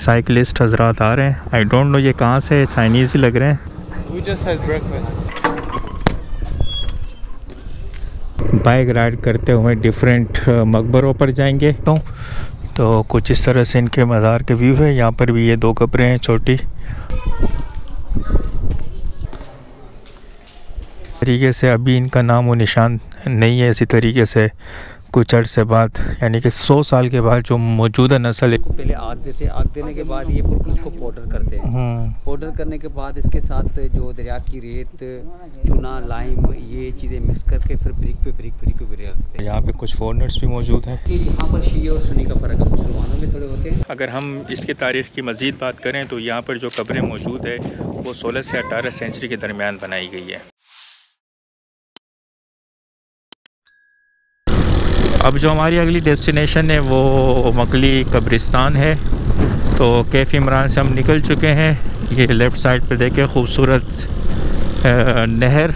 Cyclist हजरात आ रहे हैं। आई डोंट नो ये कहाँ से, चाइनीज़ ही लग रहे हैं। बाइक राइड करते हुए डिफरेंट मकबरों पर जाएंगे। तो कुछ इस तरह से इनके मज़ार के व्यू है। यहाँ पर भी ये 2 कब्रें हैं छोटी तरीके से। अभी इनका नाम व निशान नहीं है। इसी तरीके से कुछ अर्से बाद, यानी कि 100 साल के बाद जो मौजूदा नस्ल है, पहले आग देते हैं। आग देने के बाद ये बिल्कुल इसको पाउडर करते हैं। पाउडर करने के बाद इसके साथ जो दरिया की रेत, चूना, लाइम, ये चीज़ें मिक्स करके फिर ब्रिक पे रखते हैं। यहाँ पे कुछ फॉरेनर्स भी मौजूद हैं। यहाँ पर शी और सुन्नी का फ़र्क है, मुसलमानों में थोड़े होते हैं। अगर हम इसकी तारीख़ की मज़ीद बात करें तो यहाँ पर जो कब्रें मौजूद है वो 16 से 18 सेंचुरी के दरमियान बनाई गई है। अब जो हमारी अगली डेस्टिनेशन है वो मकली कब्रिस्तान है। तो कैफ़ इमरान से हम निकल चुके हैं। ये लेफ़्ट साइड पे देखें खूबसूरत नहर,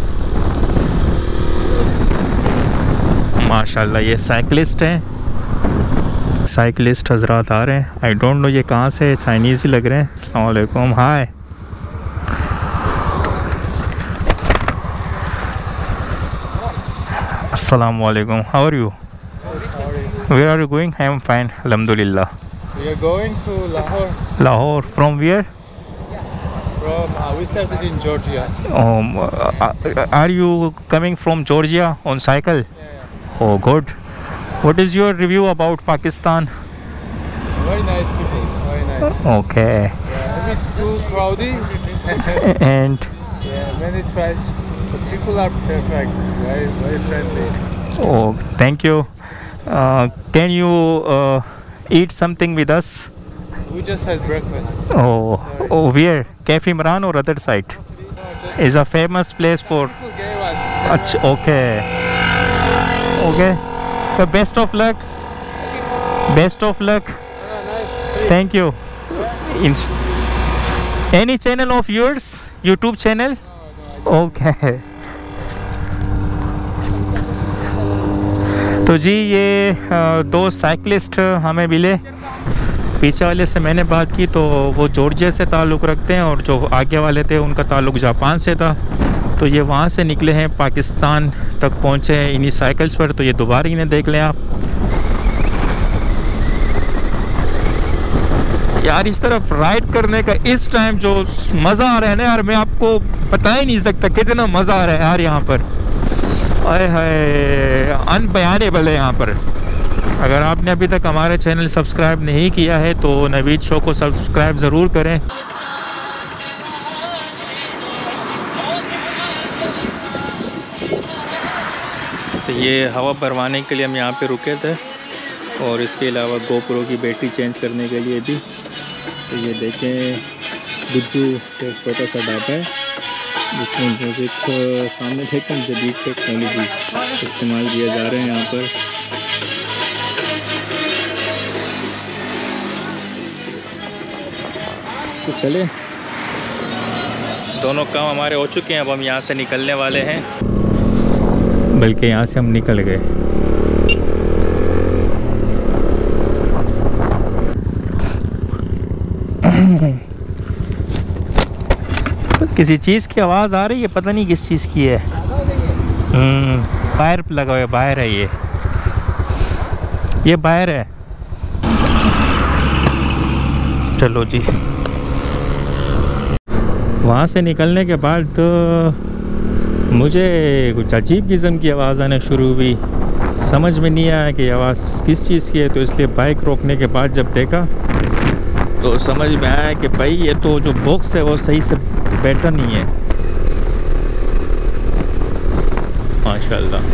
माशाल्लाह। ये साइकिलिस्ट हैं, साइकिलिस्ट हजरात आ रहे हैं। आई डोंट नो ये कहाँ से, चाइनीज़ ही लग रहे हैं। अस्सलाम वालेकुम, हाय। Assalamu alaikum. How are you? Where are you going? I am fine, alhamdulillah. We are going to Lahore. Lahore. From where? From we started in Georgia. Are you coming from Georgia on cycle? Yeah. Oh, good. What is your review about Pakistan? Very nice people. Very nice. Okay. Yeah, it's too crowded. And Yeah, many trash. But people are perfect. Very friendly. oh, thank you. Can you eat something with us? We just had breakfast. Oh, Sorry. oh, where? Cafe Imran or other side? No, just Is a famous place for. people gave us. Achha, okay. Okay. So best of luck. Best of luck. Nice. Thank you. In any channel of yours? YouTube channel? Okay. तो जी ये 2 cyclist हमें मिले। पीछे वाले से मैंने बात की तो वो जॉर्जिया से ताल्लुक़ रखते हैं और जो आगे वाले थे उनका ताल्लुक़ जापान से था। तो ये वहाँ से निकले हैं, पाकिस्तान तक पहुँचे हैं इन्हीं साइकिल्स पर। तो ये दोबारा इन्हें देख लें आप यार। इस तरफ राइड करने का इस टाइम जो मज़ा आ रहा है ना यार, मैं आपको बता ही नहीं सकता कितना मज़ा आ रहा है यार यहाँ पर। आए हाय, अनबयानेबल है यहाँ पर। अगर आपने अभी तक हमारे चैनल सब्सक्राइब नहीं किया है तो नवीद शो को सब्सक्राइब ज़रूर करें। तो ये हवा भरवाने के लिए हम यहाँ पे रुके थे और इसके अलावा गोप्रो की बैटरी चेंज करने के लिए भी। तो ये देखें गुज्जू का एक छोटा सा ढाबा है जिसमें म्यूज़िक, सामने देखें जदीद टेक्नोलॉजी इस्तेमाल किया जा रहे हैं यहाँ पर। तो चले, दोनों काम हमारे हो चुके हैं। अब हम यहाँ से निकलने वाले हैं, बल्कि यहाँ से हम निकल गए। किसी चीज़ की आवाज़ आ रही है, पता नहीं किस चीज़ की है। बाहर लगा हुआ है, बाहर है ये बाहर है। चलो जी, वहाँ से निकलने के बाद तो मुझे कुछ अजीब किस्म की आवाज़ आना शुरू हुई। समझ में नहीं आया कि आवाज़ किस चीज़ की है। तो इसलिए बाइक रोकने के बाद जब देखा तो समझ में आया कि भाई ये तो जो बॉक्स है वो सही से बैठा नहीं है। माशाल्लाह,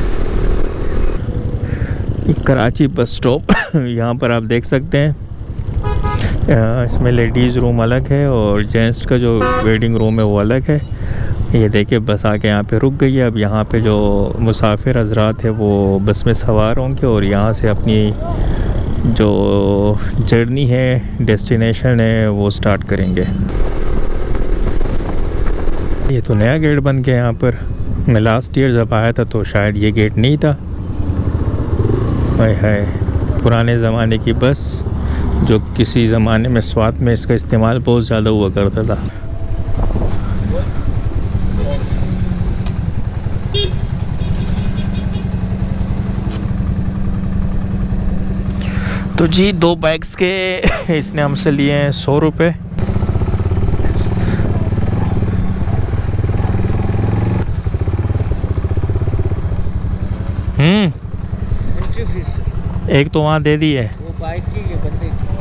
कराची बस स्टॉप यहाँ पर आप देख सकते हैं। इसमें लेडीज़ रूम अलग है और जेंट्स का जो वेटिंग रूम है वो अलग है। ये देखिए बस आके यहाँ पे रुक गई है। अब यहाँ पे जो मुसाफिर हजरात है वो बस में सवार होंगे और यहाँ से अपनी जो जर्नी है, डेस्टिनेशन है, वो स्टार्ट करेंगे। ये तो नया गेट बन गया यहाँ पर। मैं लास्ट ईयर जब आया था तो शायद ये गेट नहीं था। हाय हाय, पुराने ज़माने की बस जो किसी ज़माने में स्वात में इसका इस्तेमाल बहुत ज़्यादा हुआ करता था। तो जी 2 बैग्स के इसने हमसे लिए हैं 100 रुपये। एक तो वहाँ दे दी है, वो बाइक की है बंदे की,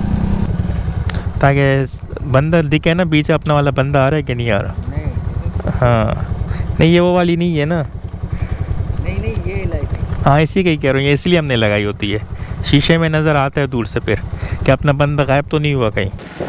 ताकि बंदा दिखे ना पीछे अपना वाला बंदा आ रहा है कि नहीं आ रहा। नहीं हाँ नहीं, ये वो वाली नहीं है ना। नहीं ये लाइट, हाँ इसी का ही कह रहा हूँ, ये इसलिए हमने लगाई होती है, शीशे में नज़र आता है दूर से फिर कि अपना बंदा गायब तो नहीं हुआ कहीं।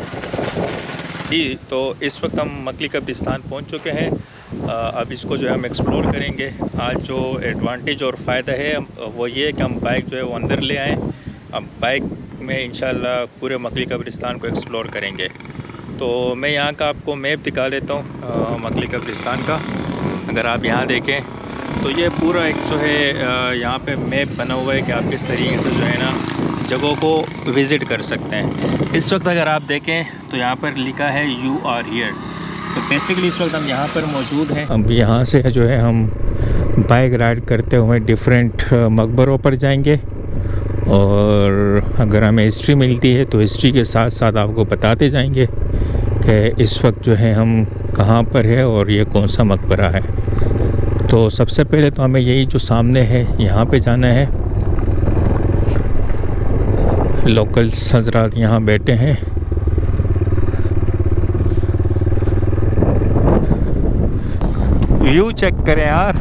जी तो इस वक्त हम मकली कब्रिस्तान पहुंच चुके हैं। अब इसको जो है हम एक्सप्लोर करेंगे। आज जो एडवांटेज और फ़ायदा है वो ये है कि हम बाइक जो है वो अंदर ले आएँ। अब बाइक में इंशाल्लाह पूरे मकली कब्रिस्तान को एक्सप्लोर करेंगे। तो मैं यहाँ का आपको मैप दिखा देता हूँ मकली कब्रिस्तान का। अगर आप यहाँ देखें तो ये पूरा एक जो है यहाँ पे मैप बना हुआ है कि आप किस तरीके से जो है ना जगहों को विज़िट कर सकते हैं। इस वक्त अगर आप देखें तो यहाँ पर लिखा है यू आर हियर। तो बेसिकली इस वक्त हम यहाँ पर मौजूद हैं। अब यहाँ से जो है हम बाइक राइड करते हुए डिफरेंट मकबरों पर जाएंगे, और अगर हमें हिस्ट्री मिलती है तो हिस्ट्री के साथ साथ आपको बताते जाएंगे कि इस वक्त जो है हम कहाँ पर है और ये कौन सा मकबरा है। तो सबसे पहले तो हमें यही जो सामने है यहाँ पे जाना है। लोकल्स हजरात यहाँ बैठे हैं। व्यू चेक करें यार।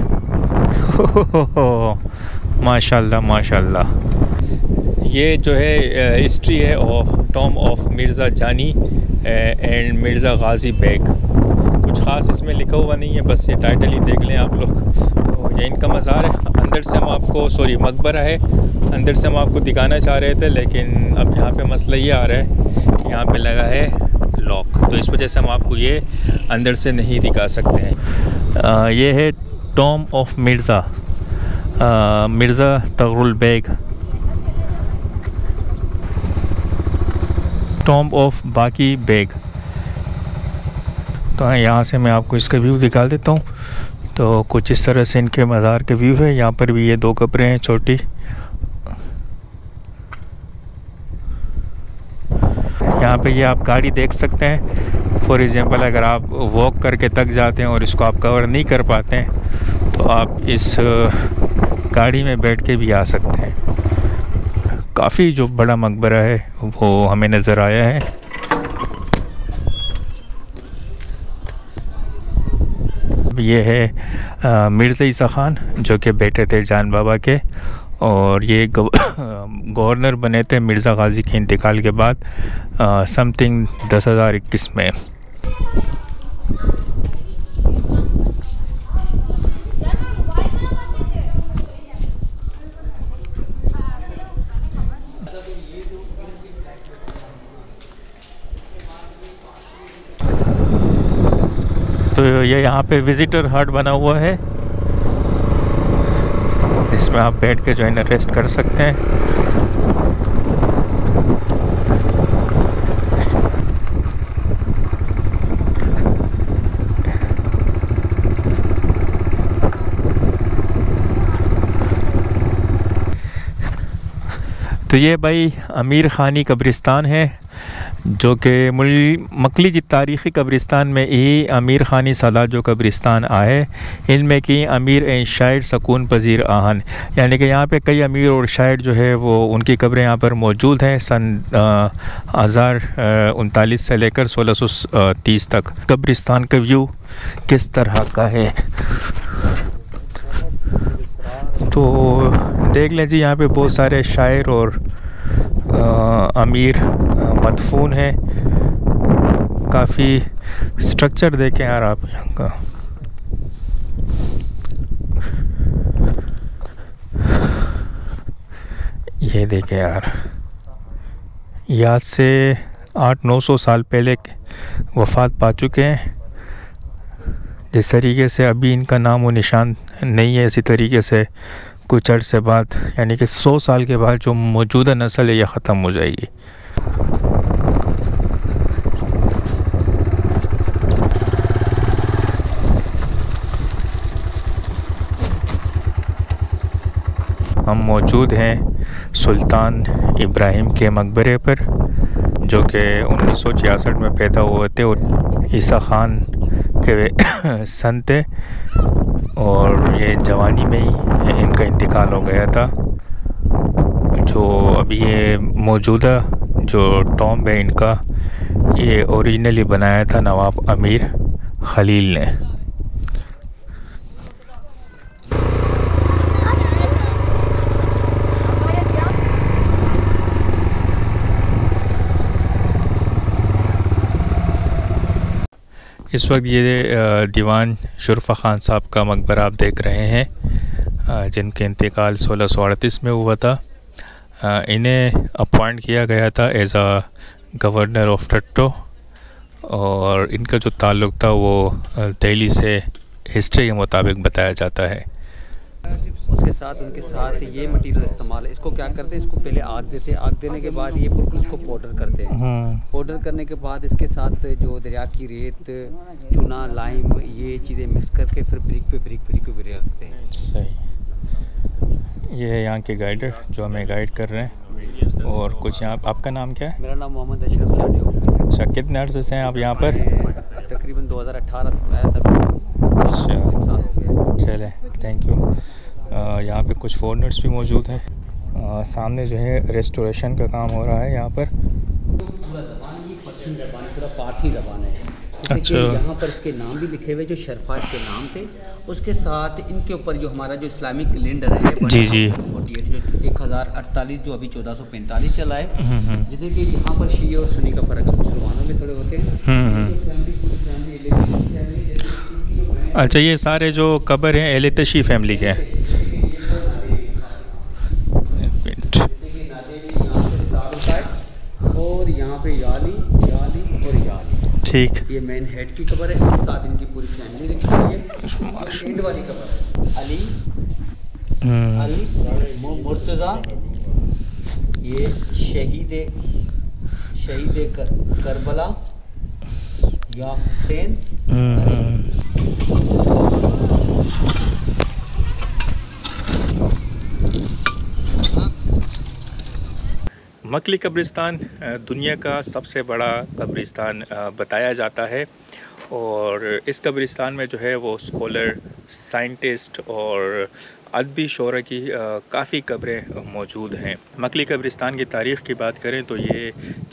माशाल्लाह माशाल्लाह। ये जो है हिस्ट्री है ऑफ टॉम ऑफ मिर्ज़ा जानी एंड मिर्ज़ा गाजी बेग। कुछ ख़ास इसमें लिखा हुआ नहीं है, बस ये टाइटल ही देख लें आप लोग। तो ये इनका मज़ार है। अंदर से हम आपको मकबरा है, अंदर से हम आपको दिखाना चाह रहे थे, लेकिन अब यहाँ पे मसला ये आ रहा है कि यहाँ पे लगा है लॉक, तो इस वजह से हम आपको ये अंदर से नहीं दिखा सकते हैं। ये है tomb of Mirza Tughral Beg, tomb of Baqi Beg. तो यहाँ से मैं आपको इसका व्यू दिखा देता हूँ। तो कुछ इस तरह से इनके मज़ार के व्यू है। यहाँ पर भी ये 2 कब्रें हैं छोटी। यहाँ पे ये आप गाड़ी देख सकते हैं। फॉर एग्ज़ाम्पल अगर आप वॉक करके थक जाते हैं और इसको आप कवर नहीं कर पाते हैं तो आप इस गाड़ी में बैठ के भी आ सकते हैं। काफ़ी जो बड़ा मकबरा है वो हमें नज़र आया है। ये है मिर्ज़ा ईसा ख़ान जो कि बेटे थे जान बाबा के, और ये गवर्नर बने थे मिर्ज़ा गाज़ी के इंतकाल के बाद समथिंग 10,021 में। तो ये यहाँ पे विज़िटर हट बना हुआ है, इसमें आप बैठ के जो है ना रेस्ट कर सकते हैं। तो ये भाई अमीर ख़ानी कब्रिस्तान है, जो कि मकली तारीख़ी कब्रिस्तान में ही अमीर ख़ानी सादा जो कब्रिस्तान आए, इनमें की अमीर एन शायर सकून पजीर आहन, यानी कि यहाँ पे कई अमीर और शायर जो है वो उनकी कब्रें यहाँ पर मौजूद हैं सन 1039 से लेकर 1630 तक। कब्रिस्तान का व्यू किस तरह का है तो देख लें जी। यहाँ पे बहुत सारे शायर और अमीर मदफून हैं। काफ़ी स्ट्रक्चर देखें यार आप यहाँ का। ये देखें यार, याद से 800-900 साल पहले वफ़ात पा चुके हैं। जिस तरीके से अभी इनका नाम व निशान नहीं है, इसी तरीके से कुछ अर्से बाद यानी कि 100 साल के बाद जो मौजूदा नस्ल है ये ख़त्म हो जाएगी। हम मौजूद हैं सुल्तान इब्राहिम के मकबरे पर, जो कि 1966 में पैदा हुए थे और ईसा ख़ान के सन थे, और ये जवानी में ही इनका इंतकाल हो गया था। जो अभी ये मौजूदा जो टॉम्ब है इनका, ये ओरिजिनली बनाया था नवाब अमीर खलील ने। इस वक्त ये दीवान शुरफ़ा ख़ान साहब का मकबरा आप देख रहे हैं, जिनके इंतकाल 1638 में हुआ था। इन्हें अपॉइंट किया गया था as a governor of Thatta, और इनका जो ताल्लुक़ था वो दिल्ली से हिस्ट्री के मुताबिक बताया जाता है। उसके साथ उनके साथ ये मटेरियल इस्तेमाल है। इसको क्या करते हैं, इसको पहले आग देते हैं, आग देने के बाद ये बिल्कुल इसको पाउडर करते हैं। पाउडर करने के बाद इसके साथ जो दरिया की रेत, चूना, लाइम, ये चीज़ें मिक्स करके फिर ब्रिक पे रखते हैं। सही। ये है यहाँ के गाइडर जो हमें गाइड कर रहे हैं। और कुछ यहाँ, आपका नाम क्या है? मेरा नाम मोहम्मद अशरफ साडियो। अच्छा, कितने अर्से से हैं आप यहाँ पर? तकरीबन 2018 से आया था। अच्छा, चले, थैंक यू। यहाँ पे कुछ फॉरेनर्स भी मौजूद हैं। सामने जो है रेस्टोरेशन का काम हो रहा है यहाँ पर। पूरा पारसी ज़बान है। अच्छा, यहाँ पर इसके नाम भी लिखे हुए जो शरफाज के नाम थे। उसके साथ इनके ऊपर जो हमारा जो इस्लामिक कैलेंडर है जी जो 1048 जो अभी 1445 चला है। जैसे कि यहाँ पर शीए और सुन्नी का फ़र्क है, मुसलमानों में थोड़े होते हैं। अच्छा, ये सारे जो कब्र हैं अहले तशी फैमिली के हैं। और यहाँ पे याली और याली, ठीक। ये मेन हेड की कब्र है, इसके साथ इनकी पूरी फैमिली लिखी हुई है। एंड वाली कब्र है अली मुर्तज़ा, ये शहीद करबला या हुसैन। मकली कब्रिस्तान दुनिया का सबसे बड़ा कब्रिस्तान बताया जाता है, और इस कब्रिस्तान में जो है वो स्कॉलर, साइंटिस्ट और अदबी शोरा की काफ़ी कब्रें मौजूद हैं। मकली कब्रिस्तान की तारीख़ की बात करें तो ये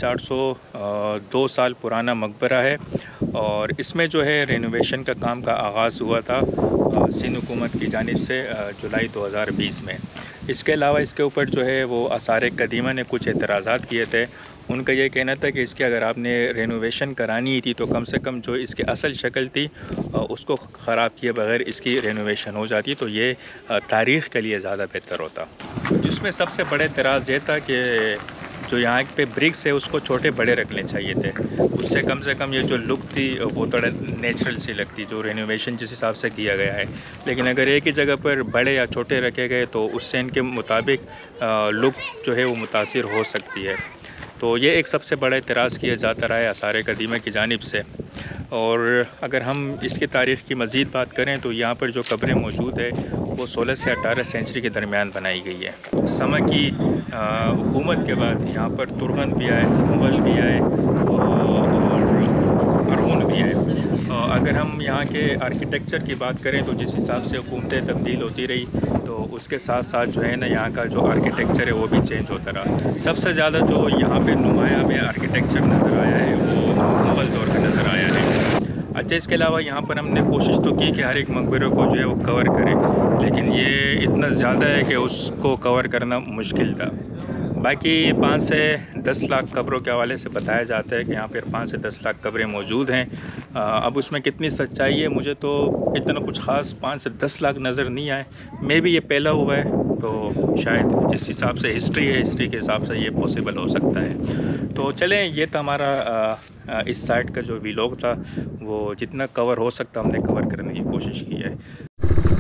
402 साल पुराना मकबरा है, और इसमें जो है रेनोवेशन का काम का आगाज़ हुआ था सिंध हुकूमत की जानिब से जुलाई 2020 में। इसके अलावा इसके ऊपर जो है वो आसार कदीमा ने कुछ एतराज़ात किए थे। उनका ये कहना था कि इसकी अगर आपने रेनोवेशन करानी थी तो कम से कम जो इसकी असल शक्ल थी उसको ख़राब किए बगैर इसकी रेनोवेशन हो जाती तो ये तारीख़ के लिए ज़्यादा बेहतर होता। जिसमें सबसे बड़ा एतराज़ ये था कि जो यहाँ पे ब्रिक्स है उसको छोटे बड़े रखने चाहिए थे, उससे कम से कम ये जो लुक थी वो थोड़ा नेचुरल सी लगती, जो रेनोवेशन जिस हिसाब से किया गया है। लेकिन अगर एक ही जगह पर बड़े या छोटे रखे गए तो उससे इनके मुताबिक लुक जो है वो मुतासिर हो सकती है। तो ये एक सबसे बड़ा एतराज़ किया जाता रहा है आसार कदीमा की जानिब से। और अगर हम इसकी तारीख़ की मज़ीद बात करें तो यहाँ पर जो कब्रें मौजूद है वो 16 से 18 सेंचुरी के दरमियान बनाई गई है। समय की हुकूमत के बाद यहाँ पर तुर्गन भी आए, मुग़ल भी आए और अरगुन भी आए। अगर हम यहाँ के आर्किटेक्चर की बात करें तो जिस हिसाब से हुकूमतें तब्दील होती रही तो उसके साथ साथ जो है ना यहाँ का जो आर्किटेक्चर है वो भी चेंज होता रहा। सबसे ज़्यादा जो यहाँ पे नुमाया में आर्किटेक्चर नज़र आया है वो मुग़ल दौर का नज़र आया है। अच्छा, इसके अलावा यहाँ पर हमने कोशिश तो की कि हर एक मकबरे को जो है वो कवर करें, लेकिन ये इतना ज़्यादा है कि उसको कवर करना मुश्किल था। बाकी 5 से 10 लाख कब्रों के हवाले से बताया जाता है कि यहाँ पर 5 से 10 लाख कब्रें मौजूद हैं। अब उसमें कितनी सच्चाई है मुझे तो इतना कुछ ख़ास 5 से 10 लाख नज़र नहीं आए। मे भी ये पहला हुआ है तो शायद जिस हिसाब से हिस्ट्री है, हिस्ट्री के हिसाब से ये पॉसिबल हो सकता है। तो चलें, ये था हमारा इस साइड का जो व्लॉग था, वो जितना कवर हो सकता हमने कवर करने की कोशिश की है।